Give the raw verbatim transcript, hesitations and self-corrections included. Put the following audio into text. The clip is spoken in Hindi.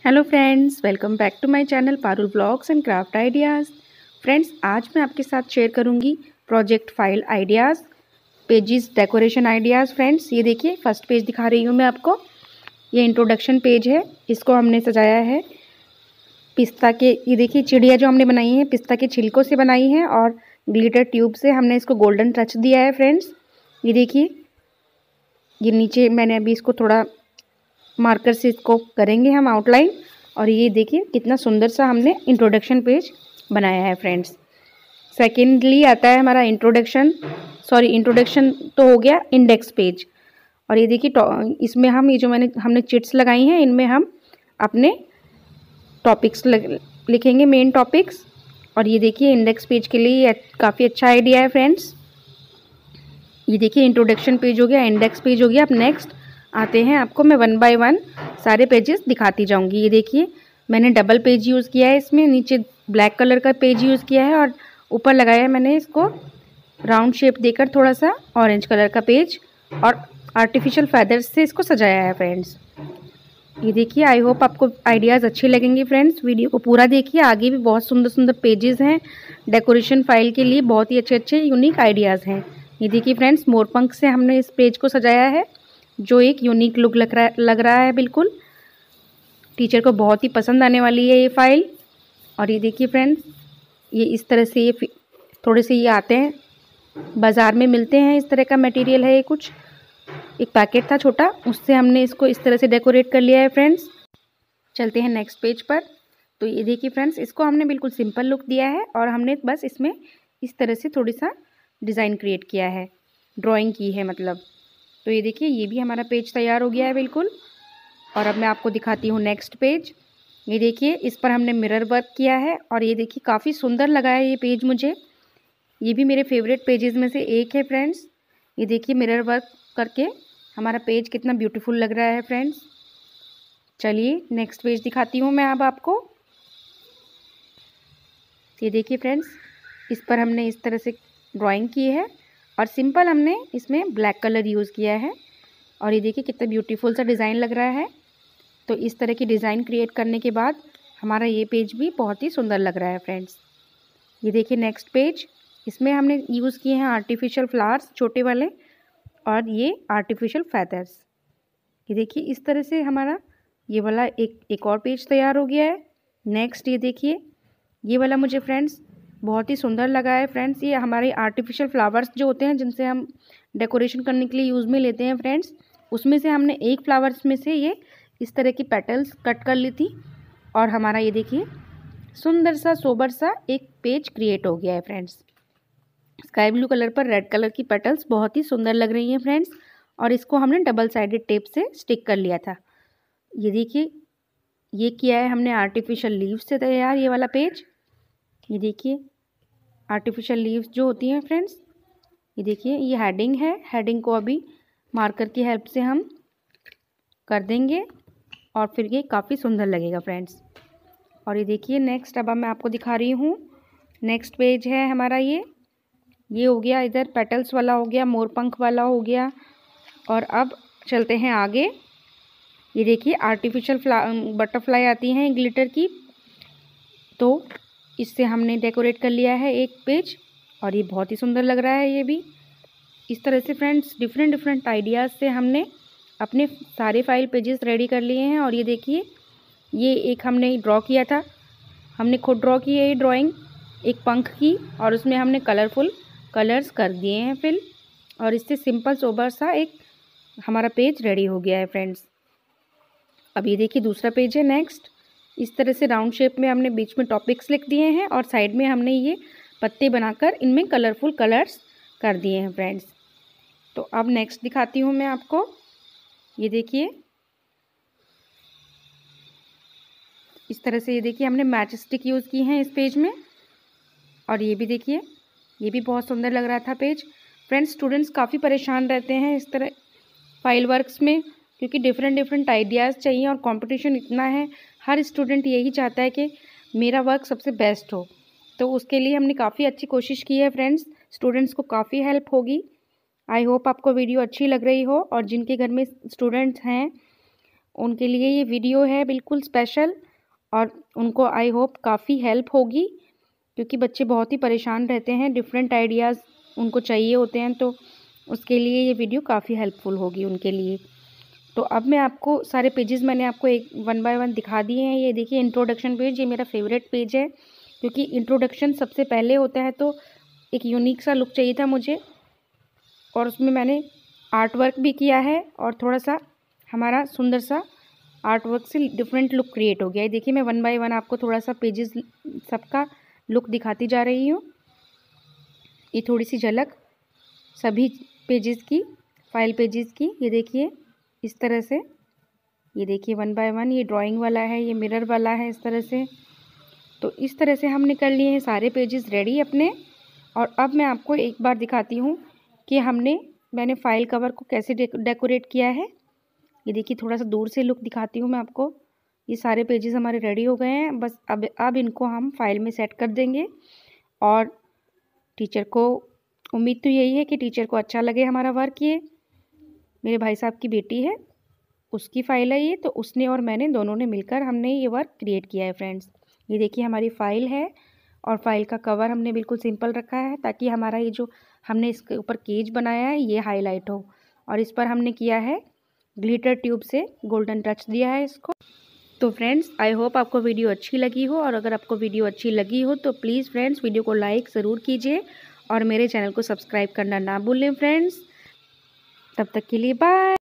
Hello friends, welcome back to my channel Parul blogs and craft ideas. Friends, आज मैं आपके साथ शेयर करूंगी project file ideas, pages decoration ideas. Friends, ये देखिए फर्स्ट पेज दिखा रही हूँ मैं आपको। ये इंट्रोडक्शन पेज है, इसको हमने सजाया है पिस्ता के, ये देखिए चिड़िया जो हमने बनाई है पिस्ता के छिलकों से बनाई है और ग्लिटर ट्यूब से हमने इसको गोल्डन टच दिया है। फ्रेंड्स, ये देखिए, ये नीचे मैंने अभी इसको थोड़ा मार्कर से इसको करेंगे हम आउटलाइन। और ये देखिए कितना सुंदर सा हमने इंट्रोडक्शन पेज बनाया है। फ्रेंड्स, सेकेंडली आता है हमारा इंट्रोडक्शन, सॉरी इंट्रोडक्शन तो हो गया, इंडेक्स पेज। और ये देखिए इसमें हम ये जो मैंने हमने चिट्स लगाई हैं, इनमें हम अपने टॉपिक्स लिखेंगे, मेन टॉपिक्स। और ये देखिए इंडेक्स पेज के लिए काफ़ी अच्छा आइडिया है। फ्रेंड्स, ये देखिए इंट्रोडक्शन पेज हो गया, इंडेक्स पेज हो गया। अब नेक्स्ट आते हैं, आपको मैं वन बाय वन सारे पेजेस दिखाती जाऊंगी। ये देखिए मैंने डबल पेज यूज़ किया है, इसमें नीचे ब्लैक कलर का पेज यूज़ किया है और ऊपर लगाया है मैंने इसको राउंड शेप देकर थोड़ा सा ऑरेंज कलर का पेज, और आर्टिफिशियल फेदर्स से इसको सजाया है। फ्रेंड्स, ये देखिए, आई होप आपको आइडियाज़ अच्छे लगेंगे। फ्रेंड्स, वीडियो को पूरा देखिए, आगे भी बहुत सुंदर सुंदर पेजेस हैं डेकोरेशन फाइल के लिए, बहुत ही अच्छे अच्छे यूनिक आइडियाज़ हैं। ये देखिए फ्रेंड्स, मोरपंख से हमने इस पेज को सजाया है, जो एक यूनिक लुक लग रहा लग रहा है बिल्कुल। टीचर को बहुत ही पसंद आने वाली है ये फाइल। और ये देखिए फ्रेंड्स, ये इस तरह से ये थोड़े से ये आते हैं, बाज़ार में मिलते हैं, इस तरह का मटेरियल है ये। कुछ एक पैकेट था छोटा, उससे हमने इसको इस तरह से डेकोरेट कर लिया है। फ्रेंड्स, चलते हैं नेक्स्ट पेज पर। तो ये देखिए फ्रेंड्स, इसको हमने बिल्कुल सिंपल लुक दिया है और हमने बस इसमें इस तरह से थोड़ी सा डिज़ाइन क्रिएट किया है, ड्राइंग की है मतलब। तो ये देखिए, ये भी हमारा पेज तैयार हो गया है बिल्कुल। और अब मैं आपको दिखाती हूँ नेक्स्ट पेज। ये देखिए, इस पर हमने मिरर वर्क किया है और ये देखिए काफ़ी सुंदर लगा है ये पेज मुझे। ये भी मेरे फेवरेट पेजेस में से एक है। फ्रेंड्स, ये देखिए मिरर वर्क करके हमारा पेज कितना ब्यूटीफुल लग रहा है। फ्रेंड्स, चलिए नेक्स्ट पेज दिखाती हूँ मैं अब आपको। ये देखिए फ्रेंड्स, इस पर हमने इस तरह से ड्राइंग की है और सिंपल हमने इसमें ब्लैक कलर यूज़ किया है। और ये देखिए कितना ब्यूटीफुल सा डिज़ाइन लग रहा है। तो इस तरह की डिज़ाइन क्रिएट करने के बाद हमारा ये पेज भी बहुत ही सुंदर लग रहा है। फ्रेंड्स, ये देखिए नेक्स्ट पेज, इसमें हमने यूज़ किए हैं आर्टिफिशियल फ्लावर्स छोटे वाले और ये आर्टिफिशियल फेदर्स। ये देखिए इस तरह से हमारा ये वाला एक एक और पेज तैयार हो गया है। नेक्स्ट ये देखिए, ये वाला मुझे फ्रेंड्स बहुत ही सुंदर लगा है। फ्रेंड्स, ये हमारे आर्टिफिशियल फ्लावर्स जो होते हैं, जिनसे हम डेकोरेशन करने के लिए यूज़ में लेते हैं फ्रेंड्स, उसमें से हमने एक फ्लावर्स में से ये इस तरह की पेटल्स कट कर ली थी और हमारा ये देखिए सुंदर सा सोबर सा एक पेज क्रिएट हो गया है। फ्रेंड्स, स्काई ब्लू कलर पर रेड कलर की पेटल्स बहुत ही सुंदर लग रही हैं। फ्रेंड्स, और इसको हमने डबल साइडेड टेप से स्टिक कर लिया था। ये देखिए, ये किया है हमने आर्टिफिशियल लीव्स से तैयार ये वाला पेज। ये देखिए आर्टिफिशियल लीव्स जो होती हैं फ्रेंड्स, ये देखिए ये हेडिंग है, हेडिंग को अभी मार्कर की हेल्प से हम कर देंगे और फिर ये काफ़ी सुंदर लगेगा। फ्रेंड्स, और ये देखिए नेक्स्ट अब मैं आपको दिखा रही हूँ, नेक्स्ट पेज है हमारा ये ये हो गया, इधर पेटल्स वाला हो गया, मोरपंख वाला हो गया। और अब चलते हैं आगे। ये देखिए आर्टिफिशियल बटरफ्लाई आती हैं ग्लिटर की, तो इससे हमने डेकोरेट कर लिया है एक पेज और ये बहुत ही सुंदर लग रहा है ये भी। इस तरह से फ्रेंड्स डिफरेंट डिफरेंट आइडियाज़ से हमने अपने सारे फाइल पेजेस रेडी कर लिए हैं। और ये देखिए, ये एक हमने ड्रॉ किया था, हमने खुद ड्रॉ की है ये ड्राइंग, एक पंख की, और उसमें हमने कलरफुल कलर्स कर दिए हैं फिल, और इससे सिंपल सोबर सा एक हमारा पेज रेडी हो गया है। फ्रेंड्स, अब ये देखिए दूसरा पेज है नेक्स्ट। इस तरह से राउंड शेप में हमने बीच में टॉपिक्स लिख दिए हैं और साइड में हमने ये पत्ते बनाकर इनमें कलरफुल कलर्स कर दिए हैं। फ्रेंड्स, तो अब नेक्स्ट दिखाती हूँ मैं आपको। ये देखिए इस तरह से, ये देखिए हमने मैच स्टिक यूज़ की हैं इस पेज में, और ये भी देखिए ये भी बहुत सुंदर लग रहा था पेज। फ्रेंड्स, स्टूडेंट्स काफ़ी परेशान रहते हैं इस तरह फाइल वर्क्स में, क्योंकि डिफरेंट डिफरेंट आइडियाज़ चाहिए और कंपटीशन इतना है, हर स्टूडेंट यही चाहता है कि मेरा वर्क सबसे बेस्ट हो। तो उसके लिए हमने काफ़ी अच्छी कोशिश की है। फ्रेंड्स, स्टूडेंट्स को काफ़ी हेल्प होगी। आई होप आपको वीडियो अच्छी लग रही हो, और जिनके घर में स्टूडेंट्स हैं उनके लिए ये वीडियो है बिल्कुल स्पेशल, और उनको आई होप काफ़ी हेल्प होगी, क्योंकि बच्चे बहुत ही परेशान रहते हैं, डिफरेंट आइडियाज़ उनको चाहिए होते हैं, तो उसके लिए ये वीडियो काफ़ी हेल्पफुल होगी उनके लिए। तो अब मैं आपको सारे पेजेस मैंने आपको एक वन बाय वन दिखा दिए हैं। ये देखिए इंट्रोडक्शन पेज, ये मेरा फेवरेट पेज है, क्योंकि इंट्रोडक्शन सबसे पहले होता है, तो एक यूनिक सा लुक चाहिए था मुझे, और उसमें मैंने आर्ट वर्क भी किया है, और थोड़ा सा हमारा सुंदर सा आर्ट वर्क से डिफरेंट लुक क्रिएट हो गया है। देखिए मैं वन बाय वन आपको थोड़ा सा पेजेस सबका लुक दिखाती जा रही हूँ। ये थोड़ी सी झलक सभी पेजेस की, फाइल पेजेस की, ये देखिए इस तरह से। ये देखिए वन बाय वन, ये ड्राइंग वाला है, ये मिरर वाला है, इस तरह से। तो इस तरह से हमने कर लिए हैं सारे पेजेस रेडी अपने। और अब मैं आपको एक बार दिखाती हूँ कि हमने मैंने फाइल कवर को कैसे डेकोरेट किया है। ये देखिए थोड़ा सा दूर से लुक दिखाती हूँ मैं आपको। ये सारे पेजेस हमारे रेडी हो गए हैं, बस अब अब इनको हम फाइल में सेट कर देंगे। और टीचर को उम्मीद तो यही है कि टीचर को अच्छा लगे हमारा वर्क। ये मेरे भाई साहब की बेटी है, उसकी फ़ाइल है ये, तो उसने और मैंने दोनों ने मिलकर हमने ये वर्क क्रिएट किया है फ्रेंड्स। ये देखिए हमारी फ़ाइल है, और फाइल का कवर हमने बिल्कुल सिंपल रखा है, ताकि हमारा ये जो हमने इसके ऊपर केज बनाया है ये हाईलाइट हो। और इस पर हमने किया है ग्लिटर ट्यूब से गोल्डन टच दिया है इसको। तो फ्रेंड्स आई होप आपको वीडियो अच्छी लगी हो, और अगर आपको वीडियो अच्छी लगी हो तो प्लीज़ फ्रेंड्स वीडियो को लाइक ज़रूर कीजिए, और मेरे चैनल को सब्सक्राइब करना ना भूलें फ्रेंड्स। तब तक के लिए बाय।